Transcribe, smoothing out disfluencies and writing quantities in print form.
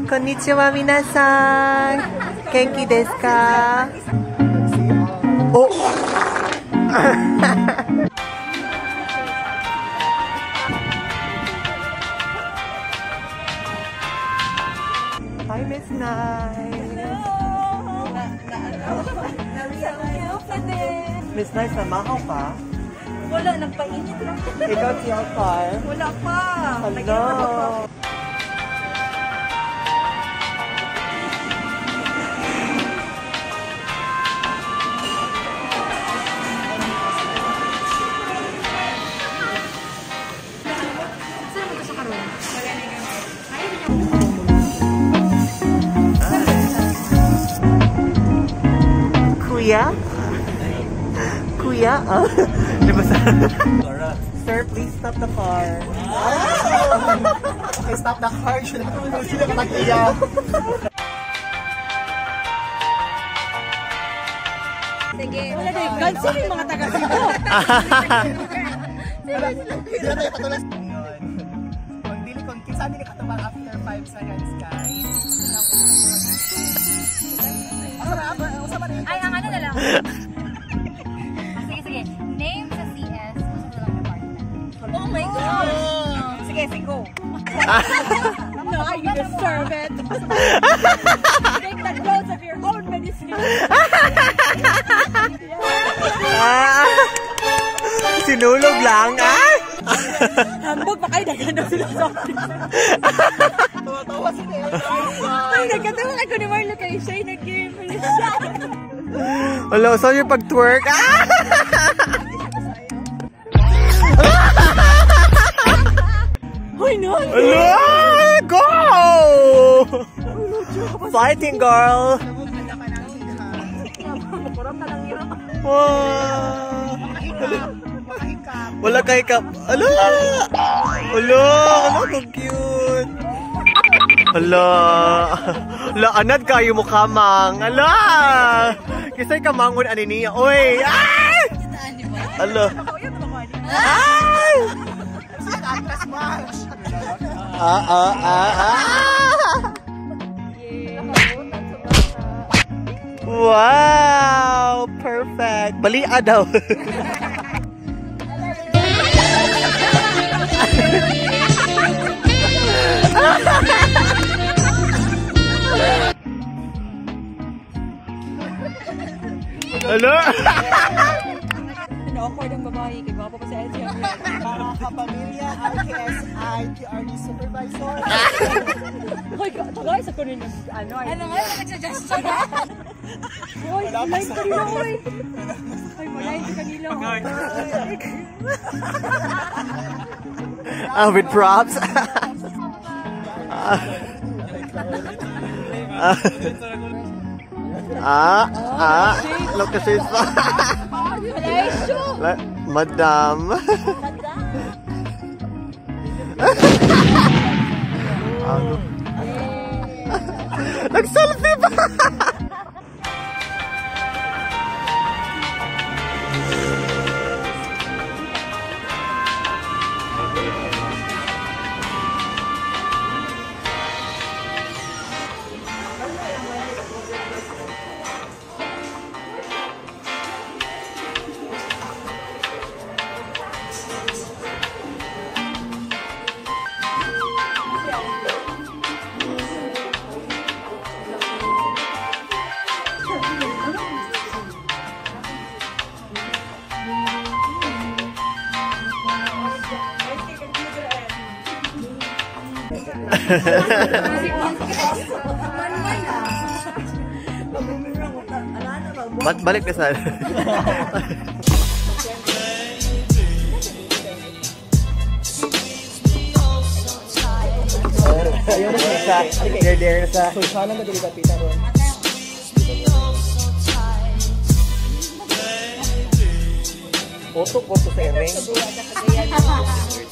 Konnichiwa minasan. Genki desu ka? Oh. Hi, Miss Nice. Miss Nice, namahaw ka? Wala, nagpainit lang. Ikaw si Alcar? Wala pa. Hello. Kuya? Kuya? Sir, please stop the car. Okay, stop the car. Sila ka mag-iyaw. Sige. Wala na yung guns. Sino yung mga taga-Cebu? Sila tayo patulas. Kung kinsa hindi ka tumang after 5 sa guys, guys. Ay, ang ano na lang. Sige. Name sa CS. Oh my God! Sige, go. No, you deserve it. Take the clothes of your own medicine. Sinulog lang, ah? Hambog pa kayo, naganda sila sa akin. Tawa-tawa si Neo. Ay, nagkatawa ako ni Marlo kayo siya yung nag-game siya. Hello, so yung pag-twerk, ah? Hoy, no! Hello! Go! Fighting, girl! Wow! Wala kay kap. Ala! Ala! Ala, so cute! Ala! Ala, anad kayo mo kamang! Ala! Kisay kamangon ani niya. Oy! Ay! Ala! Ay! Wow! Perfect! Balia daw! Hello? Awkward ang babae, kaya gwapo pa sa LCM. Mga kapamilya, RKSI, TRD Supervisor. Hoy, guys, ako rin yung ano nga, nag-suggestion ha? Hoy, malayin ka nila, hoy. Hoy, malayin ka nila, hoy. With props? Look at this. Madam. Nag-selfie ba? Balik ka saan? Ayun na sa there sa sana madilipat-pitan ron. Foto sa ring.